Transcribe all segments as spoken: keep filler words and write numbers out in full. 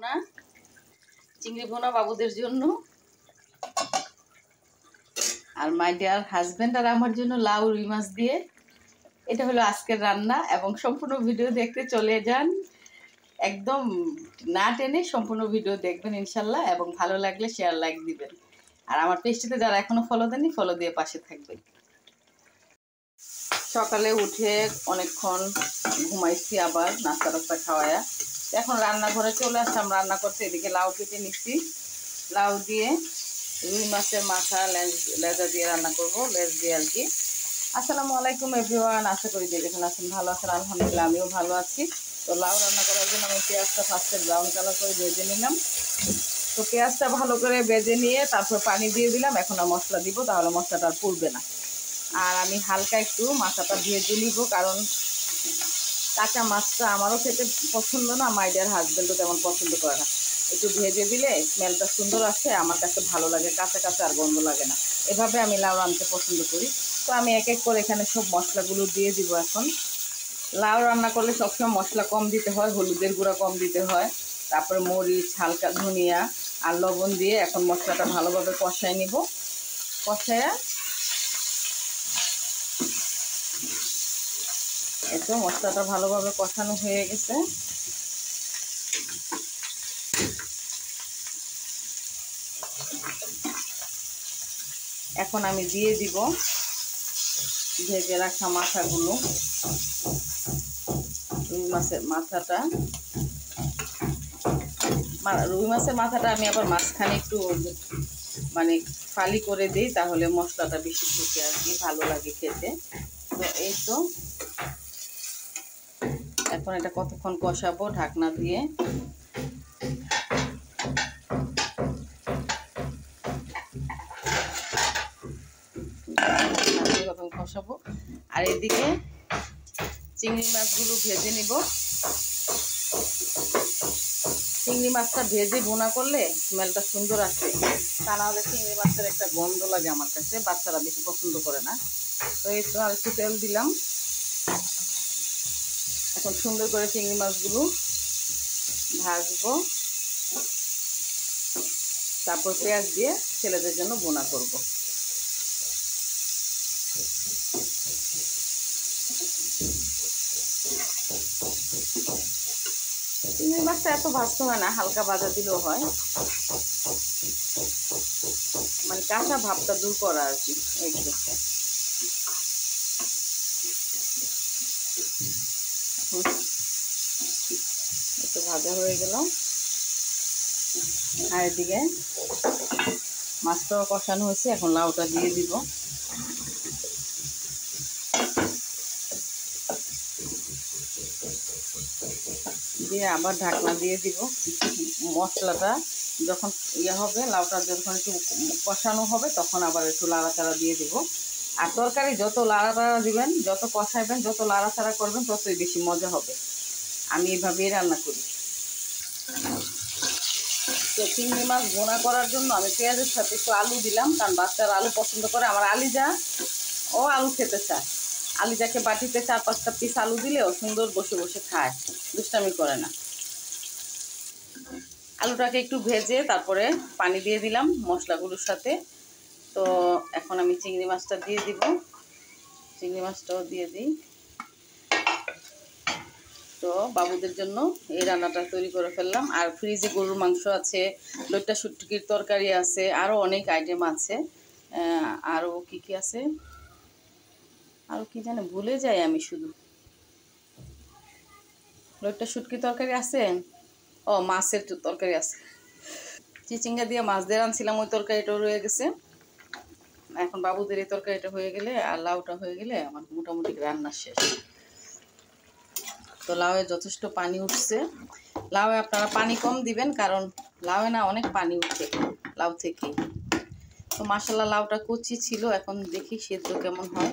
ভুনা, চিংড়ি ভুনা বাবুদের জন্য, আর মাই ডিয়ার হাজব্যান্ড আর আমার জন্য লাউ রুই মাছ দিয়ে। এটা হলো আজকের রান্না এবং সম্পূর্ণ ভিডিও দেখতে চলে যান, একদম না টেনে সম্পূর্ণ ভিডিও দেখবেন ইনশাল্লাহ, এবং ভালো লাগলে শেয়ার লাইক দিবেন। আর আমার পেজটিতে যারা এখনো ফলো দেননি ফলো দিয়ে পাশে থাকবেন। সকালে উঠে অনেকক্ষণ ঘুমাইছি, আবার নাস্তা টাস্তা খাওয়ায়া এখন রান্নাঘরে চলে আসলাম রান্না করতে। এদিকে লাউ কেটে নিচ্ছি, লাউ দিয়ে রুই মাছের মাথা লেজা দিয়ে রান্না করবো, লেজ দিয়ে আর কি। আসসালামু আলাইকুম এভরিওয়ান, আশা করি যে যেখানে আছেন ভালো আছেন, আলহামদুলিল্লাহ আমিও ভালো আছি। তো লাউ রান্না করার জন্য আমি পেঁয়াজটা ফার্স্টে ব্রাউন কালার করে ভেজে নিলাম। তো পেঁয়াজটা ভালো করে ভেজে নিয়ে তারপর পানি দিয়ে দিলাম। এখন আর মশলা দিব, তাহলে মশলাটা আর পুড়বে না। আর আমি হালকা একটু মাথাটা ভেজে নিব, কারণ কাঁচা মাছটা আমারও খেতে পছন্দ না, মাই ডিয়ার হাজব্যান্ডও তেমন পছন্দ করে না। একটু ভেজে দিলে স্মেলটা সুন্দর আসে, আমার কাছে ভালো লাগে, কাঁচা কাঁচা আর গন্ধ লাগে না। এভাবে আমি লাউ রান্নাতে পছন্দ করি। তো আমি এক এক করে এখানে সব মশলাগুলো দিয়ে দিব। এখন লাউ রান্না করলে সবসময় মশলা কম দিতে হয়, হলুদের গুঁড়া কম দিতে হয়, তারপরে মরিচ, হালকা ধনিয়া আর লবণ দিয়ে এখন মশলাটা ভালোভাবে কষায় নিব। কষায়া এতো মশলাটা ভালোভাবে কষানো হয়ে গেছে। এখন আমি দিয়ে দিব ভেজে রাখা মাথাগুলো, রুই মাছের মাথাটা। রুই মাছের মাথাটা আমি আবার মাঝখানে একটু মানে ফালি করে দিই, তাহলে মশলাটা বেশি ঢুকে আর কি, ভালো লাগে খেতে। তো এই তো এখন এটা কতক্ষণ কষাবো ঢাকনা দিয়ে। কষাবো আর এদিকে চিংড়ি মাছগুলো ভেজে নিব। চিংড়ি মাছটা ভেজে ভুনা করলে স্মেলটা সুন্দর আসে, তা না হলে চিংড়ি মাছের একটা গন্ধ লাগে আমার কাছে, বাচ্চারা বেশি পছন্দ করে না। তো এই তো আর একটু তেল দিলাম। এখন সুন্দর করে চিংড়ি মাছগুলো ভাজবো, তারপর পেঁয়াজ দিয়ে ছেলেদের জন্য ভুনা করব। চিংড়ি মাছটা এত ভাজতে হয় না, হালকা ভাজা দিলেও হয়, মানে কাঁচা ভাবটা দূর করা আর কি। একটু একটু ভাজা হয়ে গেল। আর এদিকে মাছটাও কষানো হয়েছে, এখন লাউটা দিয়ে দিব। দিয়ে আবার ঢাকনা দিয়ে দিব। মশলাটা যখন ইয়ে হবে, লাউটা যখন একটু কষানো হবে, তখন আবার একটু লাড়াচাড়া দিয়ে দিব। আর তরকারি যত লাড়াচাড়া দিবেন, যত কষাইবেন, যত লাড়াচাড়া করবেন, ততই বেশি মজা হবে। আমি এভাবেই রান্না করি। তো চিংড়ি মাছ ভুনা করার জন্য আমি পেঁয়াজের সাথে একটু আলু দিলাম, কারণ বাচ্চারা আলু পছন্দ করে। আমার আলিজা ও আলু খেতে চায়, আলিজাকে বাটিতে চার পাঁচটা পিস আলু দিলে ও সুন্দর বসে বসে খায়, দুষ্টামি করে না। আলুটাকে একটু ভেজে তারপরে পানি দিয়ে দিলাম মশলাগুলোর সাথে। তো এখন আমি চিংড়ি মাছটা দিয়ে দিব, চিংড়ি মাছটাও দিয়ে দিই। তো বাবুদের জন্য এই রান্নাটা তৈরি করে ফেললাম। আর ফ্রিজে গরুর মাংস আছে, লইট্টা শুটকির তরকারি আছে, আরও অনেক আইটেম আছে। আরও কি কি আছে, আরও কি জানে ভুলে যাই আমি, শুধু লইট্টা শুটকির তরকারি আছে, ও মাছের তরকারি আছে, চিচিঙ্গা দিয়ে মাছ দিয়ে রাঁধছিলাম, ওই তরকারিটাও রয়ে গেছে। এখন বাবুদের এই তরকারিটা হয়ে গেলে আর লাউটা হয়ে গেলে আমার মোটামুটি রান্না শেষ। তো লাউয়ে যথেষ্ট পানি উঠছে। লাউয়ে আপনারা পানি কম দিবেন, কারণ লাউয়ে না অনেক পানি উঠে লাউ থেকে। তো মাশাআল্লাহ লাউটা কচি ছিল, এখন দেখি সেদ্ধ কেমন হয়।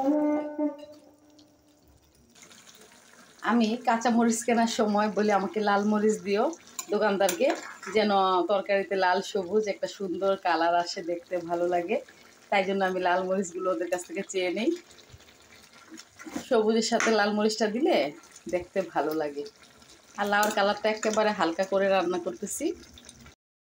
আমি কাঁচা মরিচ কেনার সময় বলি আমাকে লাল মরিচ দিও দোকানদারকে, যেন তরকারিতে লাল সবুজ একটা সুন্দর কালার আসে, দেখতে ভালো লাগে। তাই জন্য আমি লাল মরিচগুলো ওদের কাছ থেকে চেয়ে নিই। সবুজের সাথে লাল মরিচটা দিলে দেখতে ভালো লাগে। আর লাউর কালারটা একেবারে হালকা করে রান্না করতেছি।